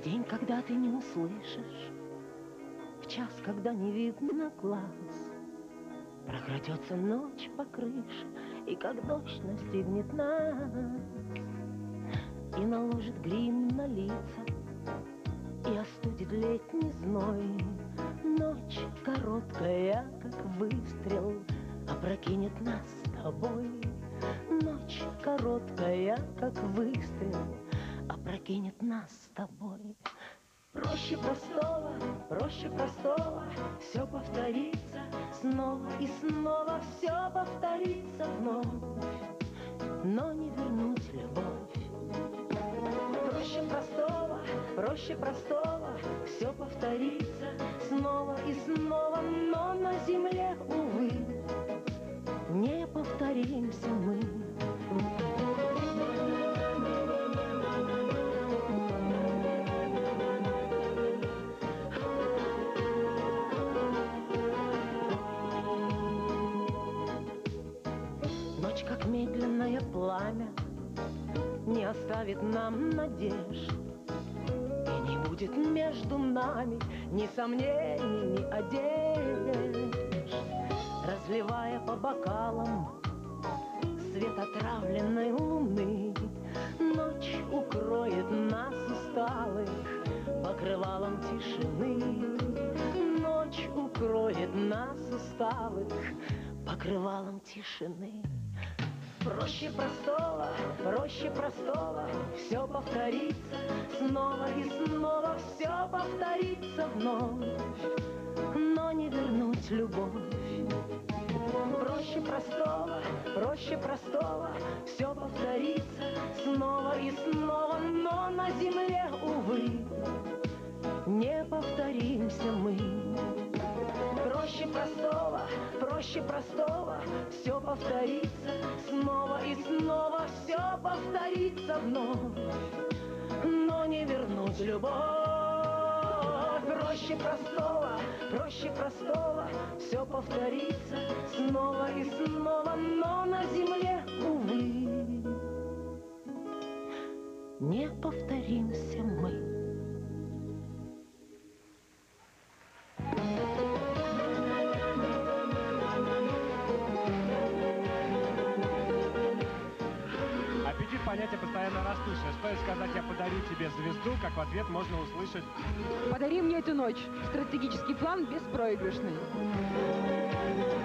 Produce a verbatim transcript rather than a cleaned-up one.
день, когда ты не услышишь, в час, когда не видно глаз, прокрадется ночь по крыше, и как дождь настигнет нас, и наложит глину на лица, и остудит летний зной. Ночь короткая, как выстрел, опрокинет нас с тобой. Ночь короткая, как выстрел, опрокинет нас с тобой. Проще простого, проще простого, все повторится снова и снова, все повторится вновь, но не вернуть любовь. Проще простого, проще простого, все повторится снова и снова, но на земле, увы, не повторимся мы. Ночь, как медленное пламя, не оставит нам надежд, и не будет между нами ни сомнений, ни одежд. Разливая по бокалам свет отравленной луны, ночь укроет нас усталых покрывалом тишины. Ночь укроет нас усталых покрывалом тишины. Проще простого, проще простого, все повторится снова и снова, все повторится вновь, но не вернуть любовь. Проще простого, проще простого, все повторится снова и снова, но на земле, увы, не повторимся мы. Проще простого, проще простого, все повторится снова и снова, все повторится вновь, но не вернуть любовь. Проще простого, проще простого, все повторится снова и снова, но на земле, увы, не повторимся мы. Понятие постоянно растущее. Стоит сказать «я подарю тебе звезду», как в ответ можно услышать «Подари мне эту ночь». Стратегический план беспроигрышный.